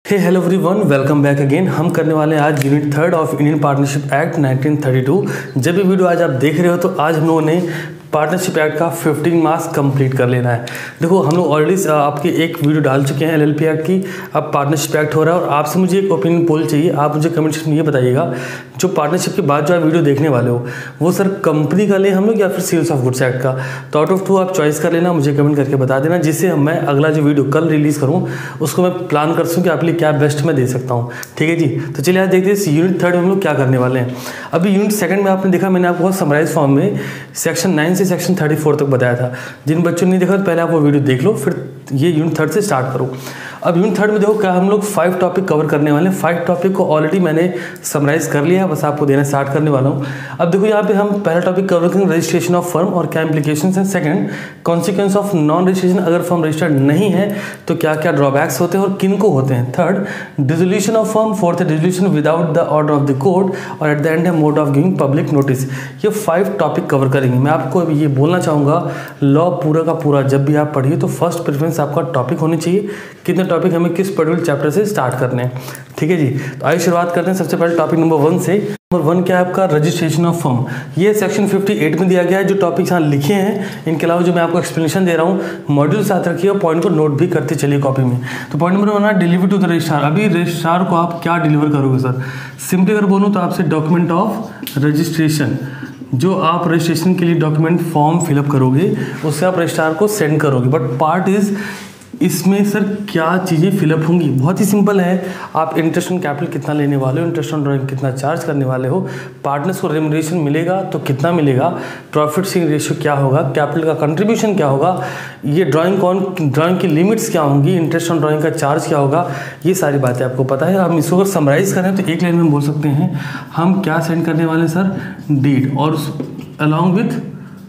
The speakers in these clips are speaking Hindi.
Hello everyone, welcome back again. हम करने वाले हैं आज unit third of Indian partnership act 1932। जब ये वीडियो आज आप देख रहे हो तो आज हम लोगों ने पार्टनरशिप एक्ट का 15 मार्क्स कंप्लीट कर लेना है। देखो, हम लोग ऑलरेडी आपकी एक वीडियो डाल चुके हैं एलएलपी एक्ट की। अब पार्टनरशिप एक्ट हो रहा है और आपसे मुझे एक ओपिनियन पोल चाहिए। आप मुझे कमेंट सेक्शन में ये बताइएगा, जो पार्टनरशिप के बाद जो आप वीडियो देखने वाले हो वो सर कंपनी का लें हम लोग या फिर सेल्स ऑफ गुड्स एक्ट का। तो आउट ऑफ 2 आप चॉइस कर लेना, मुझे कमेंट करके बता देना, जिससे मैं अगला जो वीडियो कल रिलीज़ करूँ उसको मैं प्लान कर सकूँ कि आपके लिए क्या बेस्ट मैं दे सकता हूँ। ठीक है जी, तो चलिए आज देखते हैं यूनिट थर्ड में हम लोग क्या करने वाले हैं। अभी यूनिट सेकंड में आपने देखा, मैंने आपको बहुत समराइज फॉर्म में सेक्शन 9 से सेक्शन 34 तक बताया था। जिन बच्चों ने नहीं देखा तो पहले आप वो वीडियो देख लो, फिर ये यूनिट थर्ड से स्टार्ट करो। अब यूनिट थर्ड में देखो क्या हम लोग 5 टॉपिक कवर करने वाले हैं। 5 टॉपिक को ऑलरेडी मैंने समराइज कर लिया है, बस आपको देना स्टार्ट करने वाला हूँ। अब देखो यहाँ पे हम पहला टॉपिक कवर करेंगे रजिस्ट्रेशन ऑफ फर्म और क्या इंप्लीकेशंस हैं। Second, consequence of non registration, अगर फर्म रजिस्टर्ड नहीं है तो क्या क्या ड्रॉबैक्स होते हैं और किन को होते हैं। Third, dissolution of firm. Fourth है dissolution without the order of the court. और एट द एंड है mode of giving public notice. ये 5 टॉपिक कवर करेंगे। मैं आपको ये बोलना चाहूँगा, लॉ पूरा का पूरा जब भी आप पढ़िए तो फर्स्ट प्रेफरेंस आपका टॉपिक होनी चाहिए, कितने टॉपिक हमें किस पर्टिकुलर चैप्टर से स्टार्ट करने हैं। ठीक है जी, तो आइए शुरुआत करते हैं सबसे पहले टॉपिक नंबर 1 से। नंबर 1 क्या है आपका, रजिस्ट्रेशन ऑफ फर्म। ये सेक्शन 58 में दिया गया है। जो टॉपिक्स यहाँ लिखे हैं इनके अलावा जो मैं आपको एक्सप्लेनेशन दे रहा हूँ, मॉड्यूल साथ रखिए और पॉइंट को नोट भी करते चलिए कॉपी में। तो पॉइंट नंबर 1 है डिलीवर टू द रजिस्ट्रार। अभी रजिस्ट्रार को आप क्या डिलीवर करोगे सर? सिंपली अगर बोलूँ तो आपसे डॉक्यूमेंट ऑफ रजिस्ट्रेशन, जो आप रजिस्ट्रेशन के लिए डॉक्यूमेंट फॉर्म फिलअप करोगे उससे आप रजिस्ट्रार को सेंड करोगे। बट पार्ट इज इसमें सर क्या चीज़ें फिलअप होंगी, बहुत ही सिंपल है। आप इंटरेस्ट ऑन कैपिटल कितना लेने वाले हो, इंटरेस्ट ऑन ड्राइंग कितना चार्ज करने वाले हो, पार्टनर्स को रेम्युनरेशन मिलेगा तो कितना मिलेगा, प्रॉफिट शेयरिंग रेशियो क्या होगा, कैपिटल का कंट्रीब्यूशन क्या होगा, ये ड्राइंग की लिमिट्स क्या होंगी, इंटरेस्ट ऑन ड्राइंग का चार्ज क्या होगा, ये सारी बातें आपको पता है। हम इसको अगर समराइज़ करें तो एक लाइन में बोल सकते हैं हम क्या सेंड करने वाले हैं सर, डीड और अलॉन्ग विथ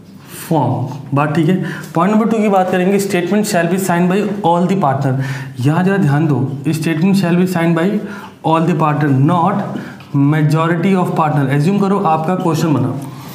फॉर्म। बात ठीक है। पॉइंट नंबर 2 की बात करेंगे, statement shall be sign by all the partner. यहाँ जरा ध्यान दो, statement shall be sign by all the partner, not majority of partner. Assume करो आपका क्वेश्चन बना,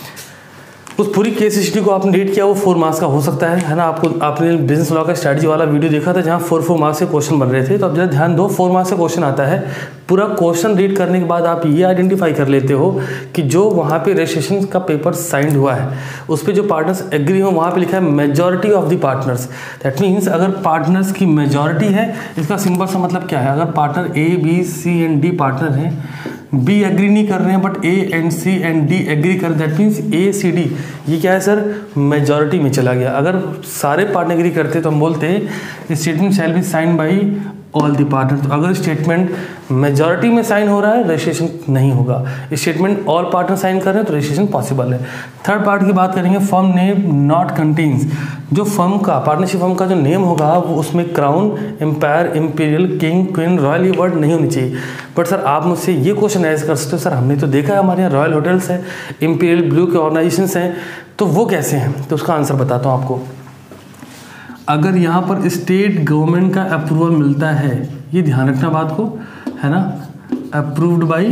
उस पूरी केस हिस्ट्री को आपने रीड किया, वो 4 मार्क्स का हो सकता है ना। आपने बिजनेस लॉ का स्ट्रैटेजी वाला वीडियो देखा था जहाँ 4 मार्क्स के क्वेश्चन बन रहे थे। तो अब जरा ध्यान दो, 4 मार्क्स का क्वेश्चन आता है। पूरा क्वेश्चन रीड करने के बाद आप ये आइडेंटिफाई कर लेते हो कि जो वहाँ पे रजिस्ट्रेशन का पेपर साइंड हुआ है उस पर जो पार्टनर्स एग्री हो, वहाँ पे लिखा है majority of the partners. That means अगर पार्टनर्स की मेजॉरिटी है, इसका सिंपल सा मतलब क्या है, अगर partner A, B, C and D partner हैं, B एग्री नहीं कर रहे हैं but A and C and D agree कर, that means A, C, D ये क्या है सर, मेजॉरिटी में चला गया। अगर सारे पार्टनर एग्री करते तो हम बोलते हैं statement shall be sign by all the partner. तो अगर स्टेटमेंट मेजॉरिटी में साइन हो रहा है रजिस्ट्रेशन नहीं होगा, स्टेटमेंट ऑल पार्टनर साइन कर रहे हैं तो रजिस्ट्रेशन पॉसिबल है। थर्ड पार्ट की बात करेंगे, फर्म नेम नॉट कंटेन्स। जो फर्म का पार्टनरशिप फर्म का जो नेम होगा वो उसमें crown, empire, imperial, king, queen, royal ये वर्ड नहीं होनी चाहिए। बट सर आप मुझसे ये क्वेश्चन ऐसे कर सकते हो, सर हमने तो देखा है हमारे यहाँ रॉयल होटल्स हैं, इम्पीरियल ब्लू के ऑर्गेनाइजेशंस हैं, तो वो कैसे हैं? तो उसका आंसर बताता हूँ आपको। अगर यहाँ पर स्टेट गवर्नमेंट का अप्रूवल मिलता है, ये ध्यान रखना बात को, है ना, अप्रूव्ड बाय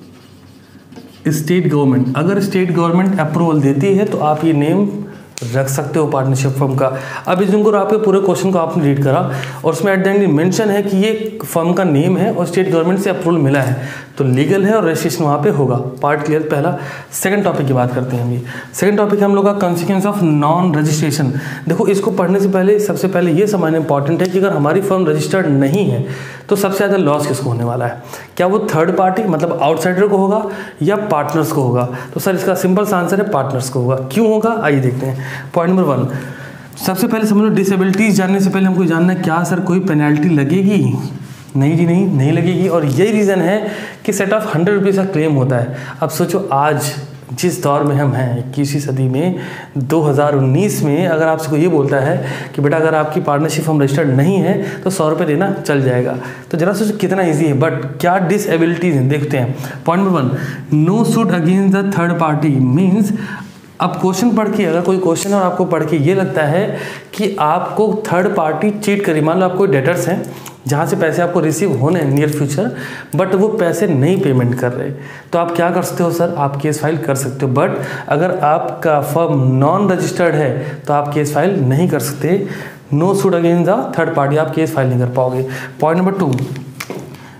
स्टेट गवर्नमेंट। अगर स्टेट गवर्नमेंट अप्रूवल देती है तो आप ये नेम रख सकते हो पार्टनरशिप फर्म का। अब इस को आपके पूरे क्वेश्चन को आपने रीड करा और उसमें एट द एंड मेंशन है कि ये फर्म का नेम है और स्टेट गवर्नमेंट से अप्रूवल मिला है तो लीगल है और रजिस्ट्रेशन वहाँ पे होगा। पार्ट क्लियर पहला। सेकंड टॉपिक की बात करते हैं हम। ये सेकंड टॉपिक हम लोग का कॉन्सिक्वेंस ऑफ नॉन रजिस्ट्रेशन। देखो, इसको पढ़ने से पहले सबसे पहले ये समझना इंपॉर्टेंट है कि अगर हमारी फर्म रजिस्टर्ड नहीं है तो सबसे ज़्यादा लॉस किसको होने वाला है? क्या वो थर्ड पार्टी मतलब आउटसाइडर को होगा या पार्टनर्स को होगा? तो सर इसका सिंपल सा आंसर है पार्टनर्स को होगा। क्यों होगा आइए देखते हैं। पॉइंट नंबर 1, सबसे पहले समझ लो, डिसेबिलिटीज जानने से पहले हमको जानना है क्या सर कोई पेनल्टी लगेगी? नहीं जी, नहीं लगेगी। और यही रीज़न है कि सेट ऑफ 100 रुपीज़ का क्लेम होता है। अब सोचो आज जिस दौर में हम हैं 21वीं सदी में 2019 में, अगर आपसे कोई ये बोलता है कि बेटा अगर आपकी पार्टनरशिप फर्म रजिस्टर्ड नहीं है तो 100 रुपये देना चल जाएगा, तो जरा सोचो कितना ईजी है। बट क्या डिसएबिलिटीज हैं देखते हैं। Point number 1, no suit against the third party means अब क्वेश्चन पढ़ के, अगर कोई क्वेश्चन और आपको पढ़ के ये लगता है कि आपको थर्ड पार्टी चीट करी, मान लो आप कोई डेटर्स हैं जहाँ से पैसे आपको रिसीव होने हैं नियर फ्यूचर बट वो पैसे नहीं पेमेंट कर रहे, तो आप क्या कर सकते हो सर, आप केस फाइल कर सकते हो। बट अगर आपका फर्म नॉन रजिस्टर्ड है तो आप केस फाइल नहीं कर सकते। No suit against the third party, आप केस फाइल नहीं कर पाओगे। Point number 2,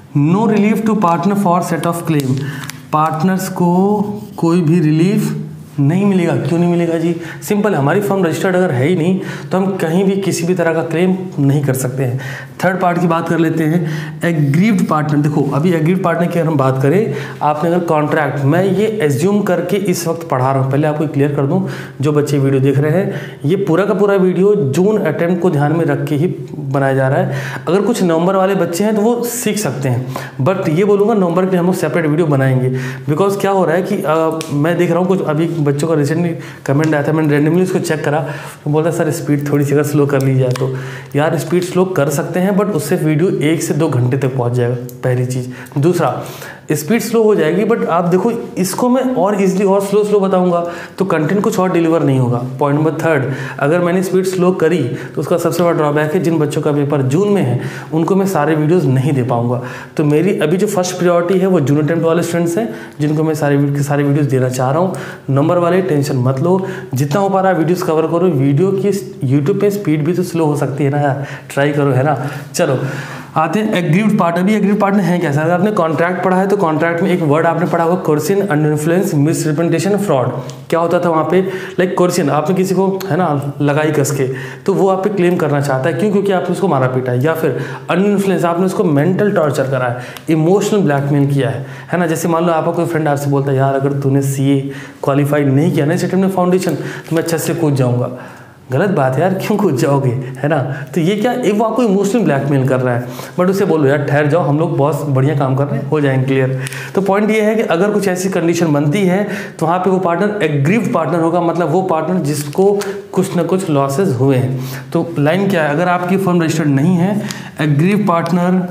no relief to partner for set off claim, partners को कोई भी रिलीफ नहीं मिलेगा। क्यों नहीं मिलेगा जी? सिंपल है, हमारी फर्म रजिस्टर्ड अगर है ही नहीं तो हम कहीं भी किसी भी तरह का क्लेम नहीं कर सकते हैं। थर्ड पार्ट की बात कर लेते हैं, एग्रीव्ड पार्टनर। देखो अभी एग्रीव्ड पार्टनर की अगर हम बात करें, आपने अगर कॉन्ट्रैक्ट, मैं ये एज्यूम करके इस वक्त पढ़ा रहा हूँ, पहले आपको क्लियर कर दूँ जो बच्चे वीडियो देख रहे हैं, ये पूरा का पूरा वीडियो जून अटेम्प्ट को ध्यान में रख के ही बनाया जा रहा है। अगर कुछ नवंबर वाले बच्चे हैं तो वो सीख सकते हैं, बट ये बोलूँगा नवंबर के हम लोग सेपरेट वीडियो बनाएंगे। बिकॉज क्या हो रहा है कि मैं देख रहा हूँ कुछ अभी बच्चों का रिसेंटली कमेंट आया था, मैंने रैंडमली उसको चेक करा तो बोलता सर स्पीड थोड़ी सी अगर स्लो कर ली जाए तो। यार स्पीड स्लो कर सकते हैं, बट उससे वीडियो 1 से 2 घंटे तक पहुंच जाएगा, पहली चीज़। दूसरा, स्पीड स्लो हो जाएगी, बट आप देखो इसको मैं और इजीली और स्लो बताऊंगा तो कंटेंट कुछ और डिलीवर नहीं होगा। पॉइंट नंबर थर्ड, अगर मैंने स्पीड स्लो करी तो उसका सबसे बड़ा ड्रॉबैक है, जिन बच्चों का पेपर जून में है उनको मैं सारे वीडियोस नहीं दे पाऊंगा। तो मेरी अभी जो फर्स्ट प्रायोरिटी है वो जून अटेम्प्ट वाले स्टूडेंट्स हैं, जिनको मैं सारे वीडियोस देना चाह रहा हूँ। नंबर वाले टेंशन मत लो, जितना हो पा रहा है वीडियोस कवर करो। वीडियो की यूट्यूब पे स्पीड भी तो स्लो हो सकती है ना यार, ट्राई करो, है ना। चलो आते हैं एग्रीव्ड पार्टनर। भी एग्रीव्ड पार्टनर है कैसा? अगर आपने कॉन्ट्रैक्ट पढ़ा है तो कॉन्ट्रैक्ट में एक वर्ड आपने पढ़ा होगा, coercion, under influence, misrepresentation, fraud. क्या होता था वहाँ पे? लाइक कोर्सिन, आपने किसी को है ना लगाई कस के, तो वो आप पे क्लेम करना चाहता है, क्यों? क्योंकि आपने उसको मारा पीटा है। या फिर अंडर इन्फ्लुएंस, आपने उसको मेंटल टॉर्चर करा है, इमोशनल ब्लैकमेल किया है ना। जैसे मान लो आपका कोई फ्रेंड आपसे बोलता है यार अगर तूने CA क्वालिफाई नहीं किया ना इस अटेम्प्ट में फाउंडेशन तो मैं अच्छे से कूद जाऊँगा। गलत बात है यार, क्यों कूद जाओगे, है ना। तो ये क्या, एक वो आपको इमोशनल ब्लैकमेल कर रहा है, बट उसे बोलो यार ठहर जाओ, हम लोग बहुत बढ़िया काम कर रहे हैं, हो जाएंगे क्लियर। तो पॉइंट ये है कि अगर कुछ ऐसी कंडीशन बनती है तो वहाँ पे वो पार्टनर एग्रीव्ड पार्टनर होगा, मतलब वो पार्टनर जिसको कुछ ना कुछ लॉसेज हुए हैं। तो लाइन क्या है, अगर आपकी फर्म रजिस्टर्ड नहीं है, aggrieved partner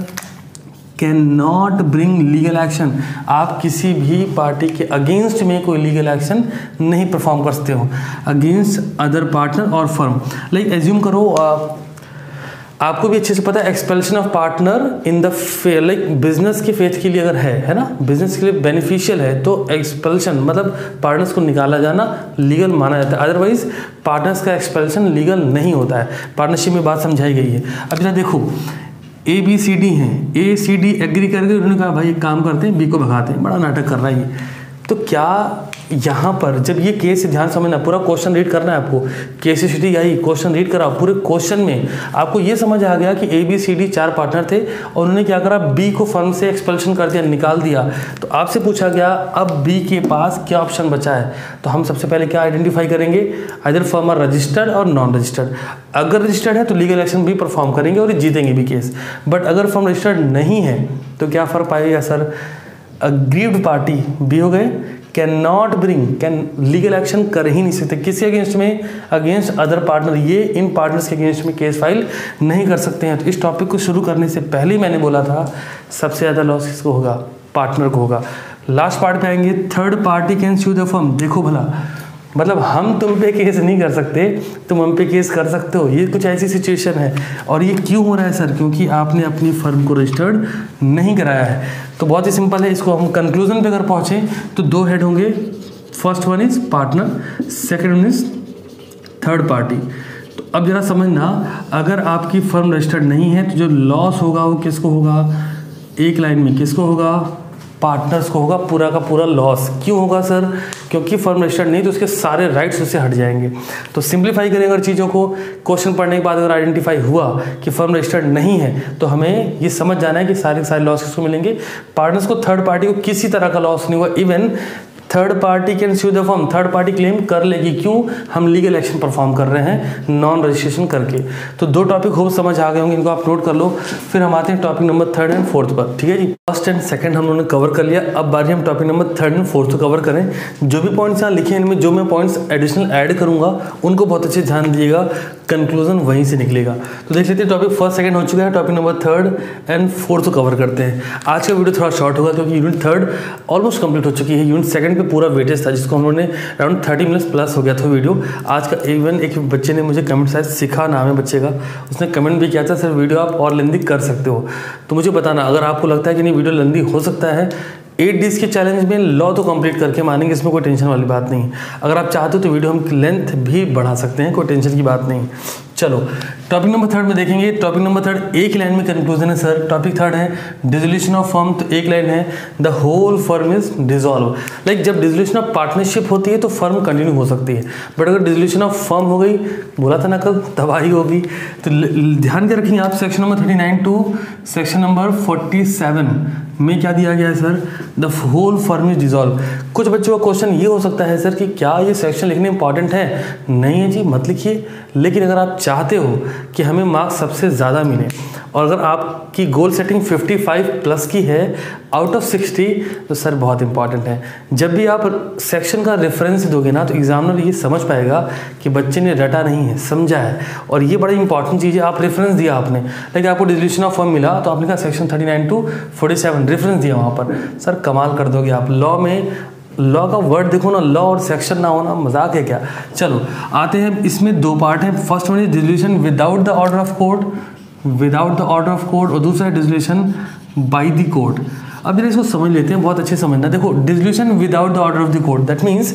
can not bring legal action. आप किसी भी पार्टी के अगेंस्ट में कोई लीगल एक्शन नहीं परफॉर्म कर सकते हो अगेंस्ट अदर पार्टनर और फर्म। लाइक एज्यूम करो, आपको भी अच्छे से पता है expulsion of partner in the fair, like business के फेथ के लिए अगर है ना, बिजनेस के लिए बेनिफिशियल है तो एक्सपेल्शन मतलब पार्टनर्स को निकाला जाना लीगल माना जाता है। अदरवाइज पार्टनर्स का एक्सपेल्शन लीगल नहीं होता है। पार्टनरशिप में बात समझाई गई है। अब जरा देखो ABCD हैं, ACD एग्री करके उन्होंने कहा भाई एक काम करते हैं, B को भगाते हैं। बड़ा नाटक कर रहा है ये। तो क्या यहाँ पर जब ये केस ध्यान समझना, पूरा क्वेश्चन रीड करना है आपको, KCCT आई क्वेश्चन रीड करा, पूरे क्वेश्चन में आपको ये समझ आ गया कि ABCD 4 पार्टनर थे और उन्होंने क्या करा, B को फर्म से एक्सपेल्शन कर दिया, निकाल दिया। तो आपसे पूछा गया अब B के पास क्या ऑप्शन बचा है, तो हम सबसे पहले क्या आइडेंटिफाई करेंगे, इधर फर्म आर रजिस्टर्ड और नॉन रजिस्टर्ड। अगर रजिस्टर्ड है तो लीगल एक्शन भी परफॉर्म करेंगे और जीतेंगे भी केस, बट अगर फर्म रजिस्टर्ड नहीं है तो क्या फर्क पाएगा सर, अग्रीव्ड पार्टी B हो गए, can not bring, can legal action कर ही नहीं सकते किसी अगेंस्ट में, अगेंस्ट अदर पार्टनर, ये इन पार्टनर्स के अगेंस्ट में केस फाइल नहीं कर सकते हैं। तो इस टॉपिक को शुरू करने से पहले मैंने बोला था सबसे ज़्यादा लॉस किसको होगा, पार्टनर को होगा। लास्ट पार्ट पे आएंगे, third party can sue the firm. देखो भला, मतलब हम तुम पे केस नहीं कर सकते, तुम हम पे केस कर सकते हो, ये कुछ ऐसी सिचुएशन है। और ये क्यों हो रहा है सर, क्योंकि आपने अपनी फर्म को रजिस्टर्ड नहीं कराया है। तो बहुत ही सिंपल है, इसको हम कंक्लूजन पे अगर पहुँचे तो 2 हेड होंगे, first one is partner, second one is third party. तो अब जरा समझना, अगर आपकी फर्म रजिस्टर्ड नहीं है तो जो लॉस होगा वो किसको होगा, एक लाइन में किसको होगा, पार्टनर्स को होगा पूरा का पूरा लॉस। क्यों होगा सर, क्योंकि फर्म रजिस्टर्ड नहीं तो उसके सारे राइट्स उससे हट जाएंगे। तो सिंप्लीफाई करें अगर चीज़ों को, क्वेश्चन पढ़ने के बाद अगर आइडेंटिफाई हुआ कि फर्म रजिस्टर्ड नहीं है तो हमें ये समझ जाना है कि सारे लॉस किसको मिलेंगे, पार्टनर्स को। थर्ड पार्टी को किसी तरह का लॉस नहीं हुआ, even third party can sue the firm, third party claim कर लेगी। क्यों, हम लीगल एक्शन परफॉर्म कर रहे हैं नॉन रजिस्ट्रेशन करके। तो 2 टॉपिक खूब समझ आ गए होंगे, इनको आप नोट कर लो। फिर हम आते हैं टॉपिक नंबर 3 एंड 4 पर, ठीक है जी। फर्स्ट एंड सेकंड हम लोगों ने कवर कर लिया, अब बारी हम टॉपिक नंबर 3 एंड 4 कवर करें। जो भी पॉइंट्स यहाँ लिखे हैं इनमें जो मैं पॉइंट्स एडिशनल ऐड करूँगा उनको बहुत अच्छे ध्यान दिएगा, कंक्लूजन वहीं से निकलेगा। तो देख लेते हैं, टॉपिक फर्स्ट सेकंड हो चुका है, टॉपिक नंबर 3 एंड 4 कवर करते हैं। आज का वीडियो थोड़ा शॉर्ट होगा क्योंकि यूनिट 3 ऑलमोस्ट कंप्लीट हो चुकी है। यूनिट 2 पे पूरा वेटेज था जिसको हम लोगों ने अराउंड 30 मिनट्स प्लस हो गया था वीडियो आज का। इवन एक बच्चे ने मुझे कमेंट, शायद सिखा नाम है बच्चे का, उसने कमेंट भी किया था सर वीडियो आप और लेंदी कर सकते हो। तो मुझे बताना अगर आपको लगता है कि नहीं वीडियो लेंदी हो सकता है। 8 डेज़ के चैलेंज में लॉ तो कंप्लीट करके मानेंगे, इसमें कोई टेंशन वाली बात नहीं। अगर आप चाहते हो तो वीडियो हम लेंथ भी बढ़ा सकते हैं, कोई टेंशन की बात नहीं। चलो टॉपिक नंबर थर्ड में देखेंगे। टॉपिक नंबर थर्ड एक लाइन में कंक्लूजन है सर। टॉपिक थर्ड है डिसोल्यूशन ऑफ फर्म, तो एक लाइन है the whole firm is dissolve. Like जब डिसोल्यूशन ऑफ पार्टनरशिप होती है तो फर्म कंटिन्यू हो सकती है, बट अगर डिसोल्यूशन ऑफ फर्म हो गई, बोला था ना कल तबाही होगी। तो ध्यान के रखेंगे आप section number 39 to section number 47 में क्या दिया गया है sir, the whole firm is dissolve. कुछ बच्चों का क्वेश्चन ये हो सकता है सर कि क्या ये सेक्शन लिखने इंपॉर्टेंट है? नहीं है जी, मत लिखिए। लेकिन अगर आप चाहते हो कि हमें मार्क्स सबसे ज़्यादा मिले और अगर आपकी गोल सेटिंग 55 प्लस की है आउट ऑफ 60, तो सर बहुत इंपॉर्टेंट है। जब भी आप सेक्शन का रेफरेंस दोगे ना तो एग्जामिनर ये समझ पाएगा कि बच्चे ने रटा नहीं है, समझा है। और ये बड़ी इंपॉर्टेंट चीज़ है। आप रेफरेंस दिया आपने, लेकिन आपको डिसोल्यूशन ऑफ फर्म मिला तो आपने कहा सेक्शन 39 टू 47 रेफरेंस दिया वहाँ पर, सर कमाल कर दोगे आप। लॉ में लॉ का वर्ड देखो ना, लॉ और सेक्शन ना होना मजाक है क्या। चलो आते हैं, इसमें दो पार्ट हैं। First one is dissolution without the order of court, without the order of court, और दूसरा है डिसोल्यूशन बाय द कोर्ट। अब जरा इसको समझ लेते हैं, बहुत अच्छे समझना। देखो dissolution without the order of the court, that means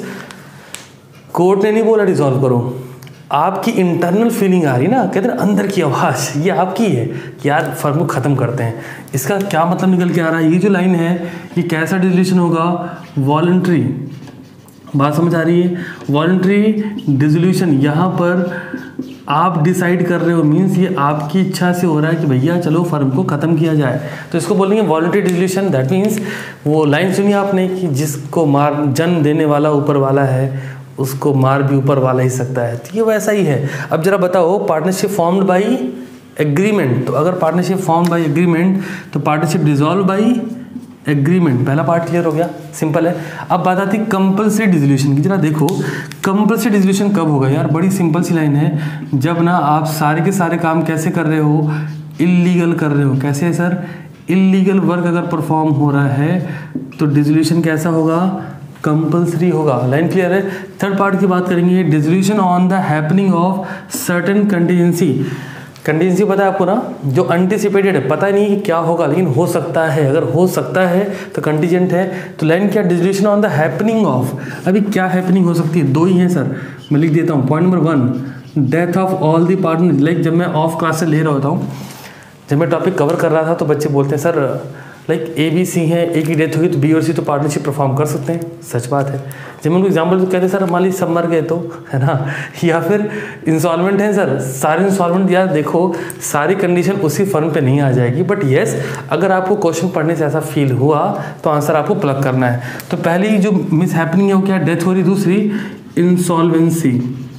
court ने नहीं बोला डिसॉल्व करो, आपकी इंटरनल फीलिंग आ रही ना, कहते हैं अंदर की आवाज़, ये आपकी है कि यार फर्म को ख़त्म करते हैं। इसका क्या मतलब निकल के आ रहा है, ये जो लाइन है ये कैसा डिसोल्यूशन होगा, वॉलंटरी। बात समझ आ रही है, वॉलंटरी डिसोल्यूशन। यहाँ पर आप डिसाइड कर रहे हो, मीन्स ये आपकी इच्छा से हो रहा है कि भैया चलो फर्म को ख़त्म किया जाए, तो इसको बोलेंगे वॉलंटरी डिसोल्यूशन। दैट मीन्स वो लाइन सुनी आपने कि जिसको मार जन्म देने वाला ऊपर वाला है, उसको मार भी ऊपर वाला ही सकता है, तो ये वैसा ही है। अब जरा बताओ, पार्टनरशिप फॉर्म्ड बाय एग्रीमेंट, तो अगर पार्टनरशिप फॉर्म बाय एग्रीमेंट तो पार्टनरशिप डिसॉल्व बाय एग्रीमेंट। पहला पार्ट क्लियर हो गया, सिंपल है। अब बात आती है कंपल्सरी डिसोल्यूशन की। जरा देखो कंपल्सरी डिसोल्यूशन कब होगा यार, बड़ी सिंपल सी लाइन है, जब ना आप सारे के सारे काम कैसे कर रहे हो, इल्लीगल कर रहे हो। कैसे है सर, इल्लीगल वर्क अगर परफॉर्म हो रहा है तो डिसोल्यूशन कैसा होगा, कंपल्सरी होगा। लाइन क्लियर है। थर्ड पार्ट की बात करेंगे, dissolution on the happening of certain contingency. Contingency पता है आपको ना, जो अनटिसिपेटेड है, पता नहीं कि क्या होगा लेकिन हो सकता है, अगर हो सकता है तो कंटीजेंट है। तो लाइन क्या, dissolution on the happening of. अभी क्या हैपनिंग हो सकती है, दो ही हैं सर, मैं लिख देता हूँ। Point number 1, death of all the partner. Like जब मैं ऑफ क्लास से ले रहा होता हूँ, जब मैं टॉपिक कवर कर रहा था तो बच्चे बोलते हैं सर लाइक ABC है, A की डेथ होगी तो B और C तो पार्टनरशिप परफॉर्म कर सकते हैं। सच बात है। जब मैं उनको एग्जाम्पल तो कहते हैं सर मान लीजिए सब मर गए तो, है ना, या फिर इंस्टॉलमेंट है सर, सारे इंस्टॉलमेंट यार देखो सारी कंडीशन उसी फर्म पे नहीं आ जाएगी, बट येस अगर आपको क्वेश्चन पढ़ने से ऐसा फील हुआ तो आंसर आपको प्लग करना है। तो पहली जो मिस हैपनिंग है वो क्या, डेथ हो रही, दूसरी इंसॉल्वेंसी।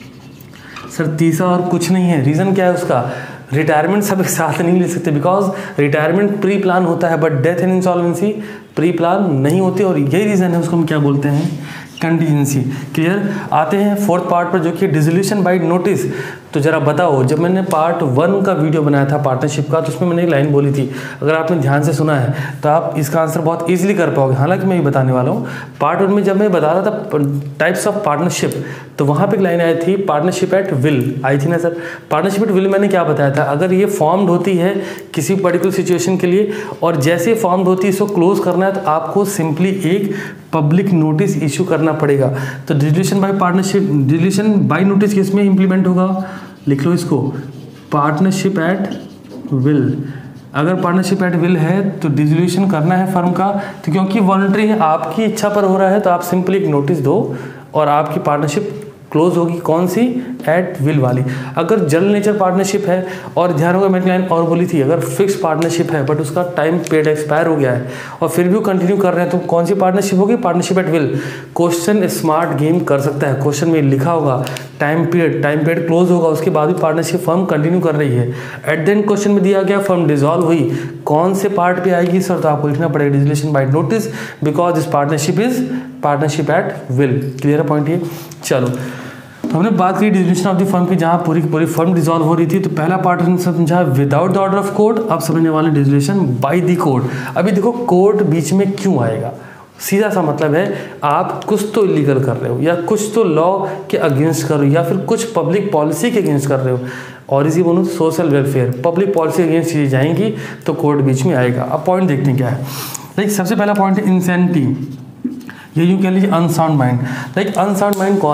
सर तीसरा और कुछ नहीं है, रीज़न क्या है उसका, रिटायरमेंट सब एक साथ नहीं ले सकते, बिकॉज रिटायरमेंट प्री प्लान होता है but death and insolvency pre plan नहीं होती, और यही रीज़न है उसको हम क्या बोलते हैं, कंटीजेंसी। क्लियर। आते हैं फोर्थ पार्ट पर जो कि डिसोल्यूशन बाय नोटिस। तो जरा बताओ, जब मैंने पार्ट 1 का वीडियो बनाया था पार्टनरशिप का, तो उसमें मैंने एक लाइन बोली थी, अगर आपने ध्यान से सुना है तो आप इसका आंसर बहुत इजीली कर पाओगे। हालांकि मैं ये बताने वाला हूँ, पार्ट 1 में जब मैं बता रहा था टाइप्स ऑफ पार्टनरशिप, तो वहाँ पे एक लाइन आई थी पार्टनरशिप एट विल, आई थी ना सर। पार्टनरशिप एट विल मैंने क्या बताया था, अगर ये फॉर्म्ड होती है किसी पर्टिकुलर सिचुएशन के लिए और जैसे फॉर्म्ड होती है इसको क्लोज करना है, तो आपको सिंपली एक पब्लिक नोटिस इशू करना पड़ेगा। तो dissolution by partnership, dissolution by notice किसमें इंप्लीमेंट होगा, लिख लो इसको, पार्टनरशिप एट विल। अगर पार्टनरशिप एट विल है तो डिसोल्यूशन करना है फर्म का, तो क्योंकि वॉलंटरी है, आपकी इच्छा पर हो रहा है, तो आप सिंपली एक नोटिस दो और आपकी पार्टनरशिप क्लोज होगी। कौन सी, एट विल वाली। अगर जनरल नेचर पार्टनरशिप है, और ध्यान होगा मैंने लाइन और बोली थी, अगर फिक्स पार्टनरशिप है बट उसका टाइम पीरियड एक्सपायर हो गया है और फिर भी वो कंटिन्यू कर रहे हैं, तो कौन सी पार्टनरशिप होगी, partnership at will. Question smart game कर सकता है, क्वेश्चन में लिखा होगा टाइम पीरियड क्लोज होगा, उसके बाद भी पार्टनरशिप फर्म कंटिन्यू कर रही है। एट द एंड क्वेश्चन में दिया गया फर्म डिसॉल्व हुई, कौन से पार्ट पे आएगी सर, तो आपको लिखना पड़ेगा dissolution by notice, because this partnership is partnership at will. Clear है पॉइंट ये। चलो तो हमने बात की डिसोल्यूशन ऑफ द फर्म की, जहाँ पूरी पूरी फर्म डिसॉल्व हो रही थी। तो पहला पार्ट हमने समझा without the order of court, अब समझने वाले डिसोल्यूशन बाय द कोर्ट। अभी देखो कोर्ट बीच में क्यों आएगा, सीधा सा मतलब है आप कुछ तो इलीगल कर रहे हो या कुछ तो लॉ के अगेंस्ट कर रहे हो या फिर कुछ पब्लिक पॉलिसी के अगेंस्ट कर रहे हो, और इसी बोलो सोशल वेलफेयर, पब्लिक पॉलिसी के अगेंस्ट चीज़ें जाएंगी तो कोर्ट बीच में आएगा। अब पॉइंट देखते हैं क्या है। लाइक सबसे पहला पॉइंट है इंसेंटिव, ये यूँ कह लीजिए unsound mind. Like unsound mind कौन है,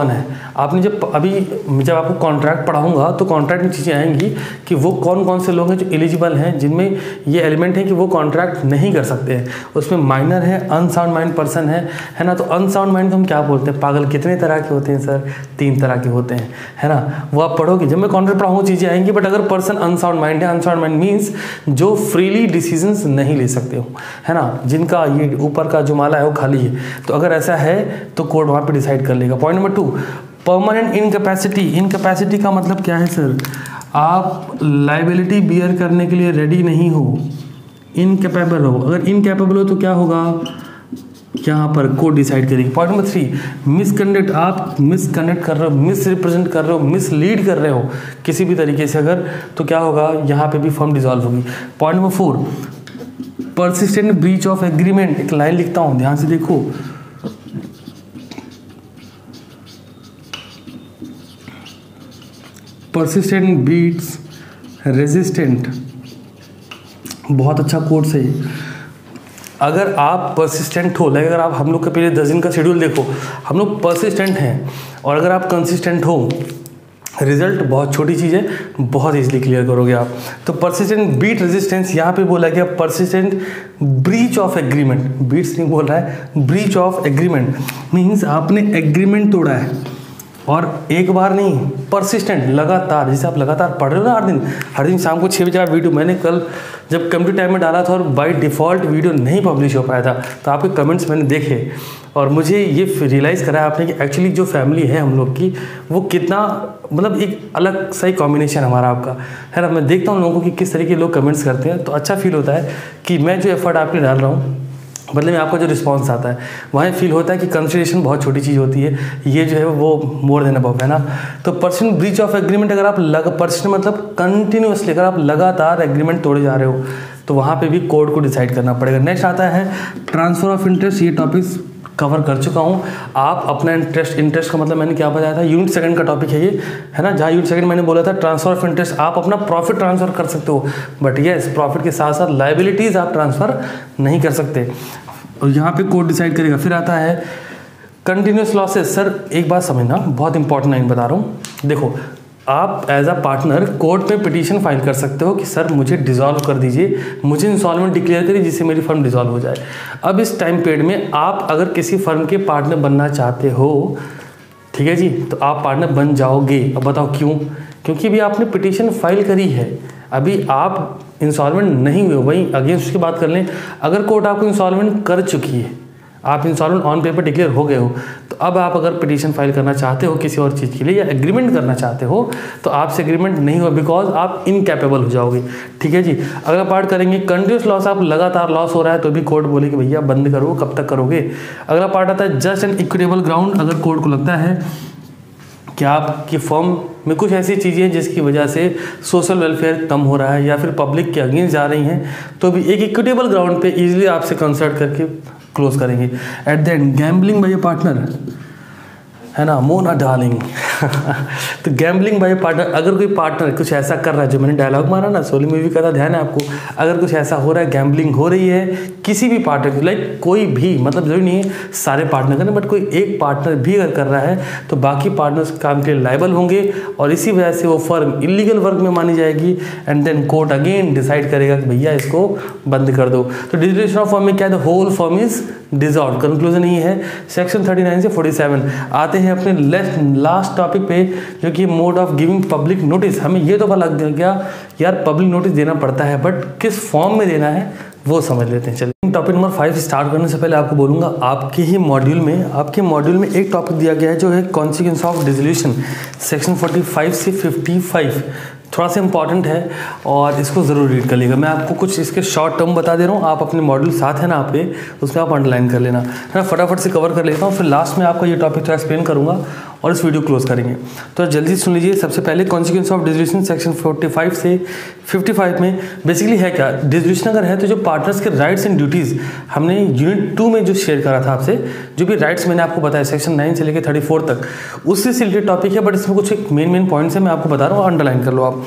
आपने जब आपको कॉन्ट्रैक्ट पढ़ाऊंगा तो कॉन्ट्रैक्ट में चीज़ें आएंगी कि वो कौन कौन से लोग हैं जो एलिजिबल हैं, जिनमें ये एलिमेंट है कि वो कॉन्ट्रैक्ट नहीं कर सकते हैं। उसमें माइनर है, अनसाउंड माइंड पर्सन है ना। तो अनसाउंड माइंड को हम क्या बोलते हैं? पागल कितने तरह के होते हैं सर? 3 तरह के होते हैं, है ना। वो आप पढ़ोगे, जब मैं कॉन्ट्रैक्ट पढ़ाऊंगा चीज़ें आएंगी। बट अगर पर्सन अनसाउंड माइंड है, अनसाउंड माइंड मीन्स जो फ्रीली डिसीजंस नहीं ले सकते हो, है ना, जिनका ये ऊपर का जो माला है वो खाली है। तो अगर ऐसा है तो कोर्ट वहाँ पे डिसाइड कर लेगा। Point number 2, permanent incapacity. Incapacity का मतलब क्या है सर? आप लाइबिलिटी बियर करने के लिए रेडी नहीं हो, इनकैपेबल हो। अगर इनकैपेबल हो तो क्या होगा? यहाँ पर कोर्ट डिसाइड करेगी। Point number 3, misconduct. आप मिसकंडक्ट कर रहे हो, मिस रिप्रेजेंट कर रहे हो, मिसलीड कर रहे हो किसी भी तरीके से अगर, तो क्या होगा? यहाँ पे भी फर्म डिसॉल्व होगी। Point number 4, persistent breach of agreement. एक लाइन लिखता हूँ, ध्यान से देखो। परसिस्टेंट बीट्स रेजिस्टेंट, बहुत अच्छा कोर्स है। अगर आप परसिस्टेंट हो, लाइक अगर आप हम लोग के पहले 10 दिन का शेड्यूल देखो, हम लोग परसिस्टेंट हैं, और अगर आप कंसिस्टेंट हो, रिजल्ट बहुत छोटी चीज़ है, बहुत इजीली क्लियर करोगे आप। तो परसिस्टेंट बीट रेजिस्टेंस, यहाँ पे बोला गया persistent breach of agreement. Beats नहीं बोल रहा है, ब्रीच ऑफ एग्रीमेंट मीन्स आपने एग्रीमेंट तोड़ा है, और एक बार नहीं, परसिस्टेंट, लगातार। जैसे आप लगातार पढ़ रहे हो ना, हर दिन शाम को 6 बजे का वीडियो मैंने कल जब कम्युनिटी टाइम में डाला था और बाय डिफ़ॉल्ट वीडियो नहीं पब्लिश हो पाया था, तो आपके कमेंट्स मैंने देखे और मुझे ये रियलाइज़ करा आपने कि एक्चुअली जो फैमिली है हम लोग की, वो कितना मतलब एक अलग सही कॉम्बिनेशन हमारा आपका है ना। मैं देखता हूँ लोगों को कि किस तरीके के लोग कमेंट्स करते हैं, तो अच्छा फील होता है कि मैं जो एफर्ट आपके डाल रहा हूँ, बदले में आपका जो रिस्पांस आता है, वहाँ फील होता है कि कंसिडरेशन बहुत छोटी चीज़ होती है, ये जो है वो मोर देन अबव है ना। तो परसिस्टेंट ब्रीच ऑफ एग्रीमेंट, अगर आप परसिस्टेंट मतलब कंटिन्यूअसली अगर आप लगातार एग्रीमेंट तोड़े जा रहे हो, तो वहाँ पे भी कोर्ट को डिसाइड करना पड़ेगा। नेक्स्ट आता है ट्रांसफर ऑफ इंटरेस्ट। ये टॉपिक्स कवर कर चुका हूँ। आप अपना इंटरेस्ट का मतलब मैंने क्या बताया था, यूनिट सेकंड का टॉपिक है ये, है ना। जहाँ यूनिट सेकंड मैंने बोला था ट्रांसफर ऑफ इंटरेस्ट, आप अपना प्रॉफिट ट्रांसफर कर सकते हो, बट यस प्रॉफिट के साथ साथ लाइबिलिटीज़ आप ट्रांसफर नहीं कर सकते, और यहाँ पे कोर्ट डिसाइड करेगा। फिर आता है कंटिन्यूस लॉसेस। सर एक बात समझना, बहुत इंपॉर्टेंट लाइन बता रहा हूँ। देखो, आप एज अ पार्टनर कोर्ट में पिटीशन फाइल कर सकते हो कि सर मुझे डिसॉल्व कर दीजिए, मुझे इंसॉल्वेंट डिक्लेयर करिए जिससे मेरी फर्म डिसॉल्व हो जाए। अब इस टाइम पीरियड में आप अगर किसी फर्म के पार्टनर बनना चाहते हो, ठीक है जी, तो आप पार्टनर बन जाओगे। अब बताओ क्यों? क्योंकि अभी आपने पिटीशन फाइल करी है, अभी आप इंसॉल्वेंट नहीं हुए। वहीं अगेंस्ट उसकी बात कर लें, अगर कोर्ट आपको इंसॉल्वेंट कर चुकी है, आप इंसॉल्वेंट ऑन पेपर डिक्लेयर हो गए हो, तो अब आप अगर पिटीशन फाइल करना चाहते हो किसी और चीज़ के लिए या एग्रीमेंट करना चाहते हो, तो आपसे एग्रीमेंट नहीं हुआ बिकॉज आप इनकैपेबल हो जाओगे। ठीक है जी। अगला पार्ट करेंगे कंटिन्यूस लॉस। आप लगातार लॉस हो रहा है तो भी कोर्ट बोले कि भैया बंद करो, कब तक करोगे। अगला पार्ट आता है जस्ट एंड इक्विटेबल ग्राउंड। अगर कोर्ट को लगता है कि आपकी फर्म में कुछ ऐसी चीज़ें हैं जिसकी वजह से सोशल वेलफेयर कम हो रहा है या फिर पब्लिक के अगेंस्ट जा रही हैं, तो भी एक इक्विटेबल ग्राउंड पे इजीली आपसे कंसल्ट करके क्लोज करेंगे। At the end gambling by partner, है ना, मोना डार्लिंग। तो गैम्बलिंग बाय पार्टनर, अगर कोई पार्टनर कुछ ऐसा कर रहा है, जो मैंने डायलॉग मारा ना सोली मूवी का था, ध्यान है आपको, अगर कुछ ऐसा हो रहा है, गैम्बलिंग हो रही है किसी भी पार्टनर, लाइक कोई भी, मतलब जरूरी नहीं है सारे पार्टनर करें, बट कोई एक पार्टनर भी अगर कर रहा है तो बाकी पार्टनर्स काम के लिए लायबल होंगे और इसी वजह से वो फर्म इलीगल वर्क में मानी जाएगी। And then court again decide करेगा कि भैया इसको बंद कर दो। तो डिसोल्यूशन ऑफ फर्म में क्या है, the whole firm is dissolve. Conclusion ये है। सेक्शन 39 से 47 आते हैं अपने लास्ट टॉपिक पे, जो कि mode of giving public notice. हमें ये तो पता लग गया यार पब्लिक नोटिस देना पड़ता है, बट किस फॉर्म में देना है वो समझ लेते हैं। चलिए टॉपिक नंबर 5 स्टार्ट करने से पहले आपको बोलूँगा, आपके मॉड्यूल में एक टॉपिक दिया गया है जो है कॉन्सिक्वेंस ऑफ डिसोल्यूशन, सेक्शन 45 से 55। थोड़ा सा इंपॉर्टेंट है और इसको ज़रूर रीड कर लीजिएगा। मैं आपको कुछ इसके शॉर्ट टर्म बता दे रहा हूँ, आप अपने मॉड्यूल साथ है ना आप पे, उसमें आप अंडरलाइन कर लेना, है ना। फटाफट से कवर कर लेता हूँ, फिर लास्ट में आपका ये टॉपिक थोड़ा एक्सप्लेन करूँगा और इस वीडियो क्लोज करेंगे। तो जल्दी सुन लीजिए। सबसे पहले कॉन्सिक्वेंस ऑफ डिसोल्यूशन सेक्शन 45 से 55 में बेसिकली है क्या, डिसोल्यूशन अगर है तो जो पार्टनर्स के राइट्स एंड ड्यूटीज़, हमने यूनिट 2 में जो शेयर करा था आपसे, जो भी राइट्स मैंने आपको बताया सेक्शन 9 से लेकर 34 तक, उससे रिलेटेड टॉपिक है, बट इसमें कुछ एक मेन पॉइंट्स है मैं आपको बता रहा हूँ, अंडरलाइन कर लो आप।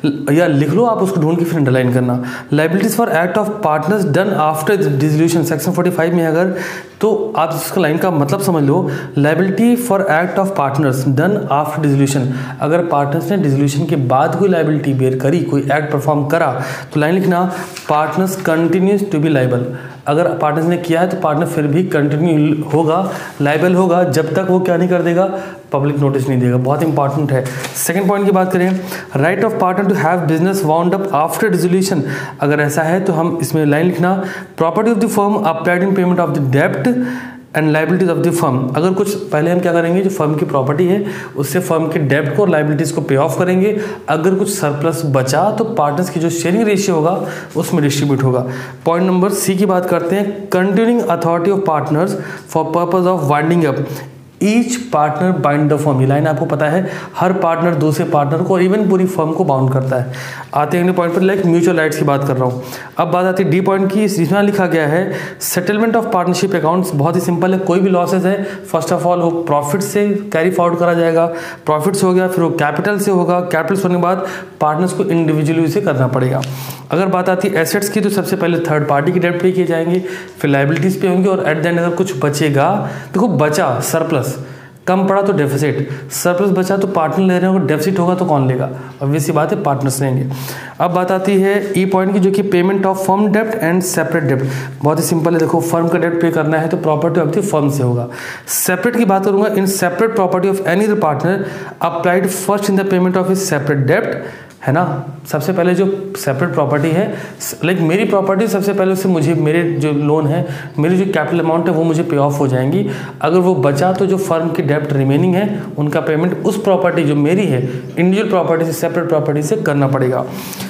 या लिख लो आप उसको ढूंढ के फिर अंडरलाइन करना। Liabilities for act of partners done after dissolution section 45 में अगर, तो आप इसका लाइन का मतलब समझ लो, liability for act of partners done after dissolution, अगर पार्टनर्स ने डिसोल्यूशन के बाद कोई लाइबिलिटी बेयर करी, कोई एक्ट परफॉर्म करा, तो लाइन लिखना partners continues to be liable. अगर पार्टनर्स ने किया है तो पार्टनर फिर भी कंटिन्यू होगा, लाइबल होगा, जब तक वो क्या नहीं कर देगा, पब्लिक नोटिस नहीं देगा। बहुत इंपॉर्टेंट है। सेकंड पॉइंट की बात करें, right of partner to have business wound up after dissolution, अगर ऐसा है तो हम इसमें लाइन लिखना property of the firm applied in payment of the डेब्ट and liabilities of the firm. अगर कुछ पहले हम क्या करेंगे, जो फर्म की प्रॉपर्टी है उससे फर्म के डेब्ट को और लाइबिलिटीज को पे ऑफ करेंगे, अगर कुछ सरप्लस बचा तो पार्टनर्स की जो शेयरिंग रेशियो होगा उसमें डिस्ट्रीब्यूट होगा। पॉइंट नंबर सी की बात करते हैं, continuing authority of partners for purpose of winding up each partner bind the firm. ये लाइन आपको पता है, हर पार्टनर दूसरे पार्टनर को और इवन पूरी फर्म को बाउंड करता है। आते हैं अगले पॉइंट पर, लाइक म्यूचुअल राइट्स की बात कर रहा हूँ। अब बात आती है डी पॉइंट की, इसमें लिखा गया है सेटलमेंट ऑफ पार्टनरशिप अकाउंट्स। बहुत ही सिंपल है, कोई भी लॉसेज है फर्स्ट ऑफ ऑल वो प्रॉफिट से कैरी फॉरवर्ड करा जाएगा, प्रॉफिट से हो गया, फिर वो कैपिटल से होगा, कैपिटल से होने के बाद पार्टनर्स को इंडिविजुअली उसे करना पड़ेगा। अगर बात आती है एसेट्स की, तो सबसे पहले थर्ड पार्टी की डेब्ट पे किए जाएंगे, फिर लाइबिलिटीज पे होंगे, और एट द एंड अगर कुछ बचेगा, देखो बचा सरप्लस, कम पड़ा तो डेफिसिट, सरप्लस बचा तो पार्टनर ले रहे हैं, डेफिसिट होगा तो कौन लेगा, ऑब्वियस सी बात है पार्टनर्स लेंगे। अब बात आती है ई पॉइंट की, जो कि पेमेंट ऑफ फर्म डेब्ट एंड सेपरेट डेब्ट। बहुत ही सिंपल है, देखो फर्म का डेब्ट पे करना है तो प्रॉपर्टी ऑफ द फर्म से होगा। सेपरेट की बात करूंगा, in separate property of any other partner applied first in the payment of his separate डेब्ट, है ना। सबसे पहले जो सेपरेट प्रॉपर्टी है, लाइक मेरी प्रॉपर्टी, सबसे पहले उससे मुझे मेरे जो लोन है, मेरी जो कैपिटल अमाउंट है वो मुझे पे ऑफ हो जाएंगी। अगर वो बचा तो जो फर्म की डेब्ट रिमेनिंग है उनका पेमेंट उस प्रॉपर्टी जो मेरी है इंडिविजुअल प्रॉपर्टी से, सेपरेट प्रॉपर्टी से करना पड़ेगा।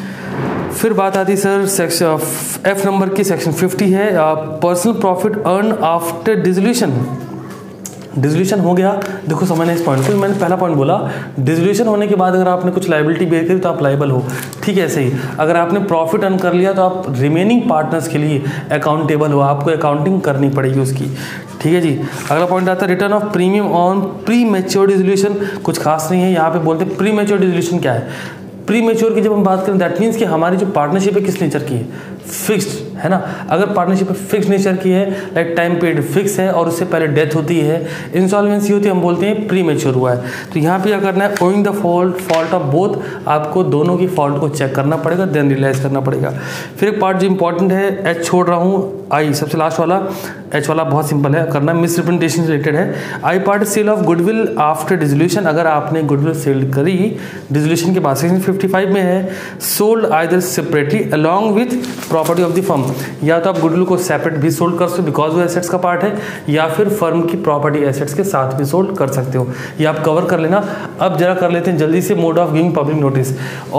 फिर बात आती है सर सेक्शन एफ नंबर की, सेक्शन 50 है, personal profit earn after dissolution. Dissolution हो गया, देखो समझना इस पॉइंट को, मैंने पहला पॉइंट बोला, डिसोल्यूशन होने के बाद अगर आपने कुछ लाइबिलिटी बेयर करी तो आप लाइबल हो, ठीक है। ऐसे ही अगर आपने प्रॉफिट अर्न कर लिया तो आप रिमेनिंग पार्टनर्स के लिए अकाउंटेबल हो, आपको अकाउंटिंग करनी पड़ेगी उसकी, ठीक है जी। अगला पॉइंट आता है return of premium on premature dissolution. कुछ खास नहीं है, यहाँ पे बोलते हैं प्री मैच्योर डिसोल्यूशन क्या है। प्री मैच्योर की जब हम बात करें, दैट मीन्स कि हमारी जो पार्टनरशिप है किस नेचर की है, फिक्स्ड है ना। अगर पार्टनरशिप फिक्स नेचर की है, लाइक टाइम पीरियड फिक्स है और उससे पहले डेथ होती है, इंसॉल्वेंसी होती है, हम बोलते हैं प्री मैच्योर हुआ है। तो यहाँ पे क्या करना है, owing the fault of both, आपको दोनों की फॉल्ट को चेक करना पड़ेगा, देन रियलाइज करना पड़ेगा। फिर एक पार्ट जो इंपॉर्टेंट है, एच छोड़ रहा हूँ, आई सबसे लास्ट वाला, एच वाला बहुत सिंपल है करना, मिसरिप्रेजेंटेशन रिलेटेड है। I part sale of goodwill after dissolution, अगर आपने गुडविल सेल करी डिसोल्यूशन के बाद, सेक्शन 55 में है, sold either separately along with property of the firm, या तो आप गुडविल को सेपरेट भी सोल्ड कर सकते हो बिकॉज वो एसेट्स का पार्ट है, या फिर फर्म की प्रॉपर्टी एसेट्स के साथ भी सोल्ड कर सकते हो, ये आप कवर कर लेना। अब जरा कर लेते हैं जल्दी से mode of giving public notice,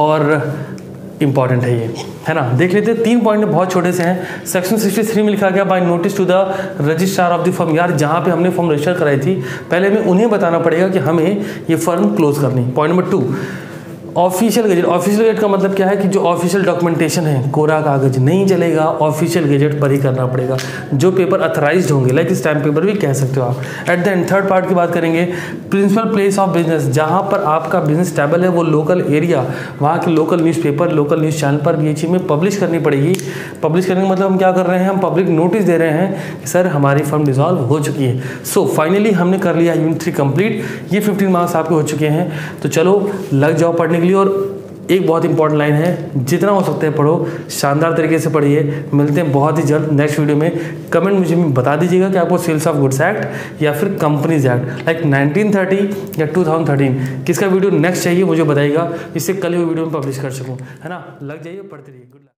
और इंपॉर्टेंट है ये, है ना। देख लेते हैं, 3 पॉइंट बहुत छोटे से हैं। सेक्शन 63 में लिखा गया by notice to the registrar of the firm. यार जहाँ पे हमने फर्म रजिस्टर कराई थी, पहले हमें उन्हें बताना पड़ेगा कि हमें ये फर्म क्लोज करनी। Point number 2, official gazette. Official gazette का मतलब क्या है कि जो ऑफिशियल डॉक्यूमेंटेशन है, कोरा कागज नहीं चलेगा, ऑफिशियल गजेट पर ही करना पड़ेगा, जो पेपर अथराइज्ड होंगे, लाइक स्टैम्प पेपर भी कह सकते हो आप। At the end third part की बात करेंगे, प्रिंसिपल प्लेस ऑफ बिजनेस, जहाँ पर आपका बिजनेस स्टेबल है वो लोकल एरिया, वहाँ के local newspaper, local news channel पर भी ये चीज़ में पब्लिश करनी पड़ेगी। पब्लिश करने का मतलब हम क्या कर रहे हैं, हम पब्लिक नोटिस दे रहे हैं कि सर हमारी फर्म डिसॉल्व हो चुकी है। सो फाइनली हमने कर लिया यूनिट 3 कंप्लीट, ये 15 मार्क्स आपके हो चुके हैं। तो चलो लग जाओ पढ़ने के लिए। और एक बहुत इंपॉर्टेंट लाइन है, जितना हो सकता है पढ़ो, शानदार तरीके से पढ़िए। मिलते हैं बहुत ही जल्द नेक्स्ट वीडियो में। कमेंट मुझे बता दीजिएगा कि आपको सेल्स ऑफ गुड्स एक्ट या फिर कंपनीज एक्ट लाइक 1930 या 2013 किसका वीडियो नेक्स्ट चाहिए मुझे बताइएगा, जिससे कल वो वीडियो में पब्लिश कर सकूँ, है ना। लग जाइए, पढ़ते रहिए। Good luck.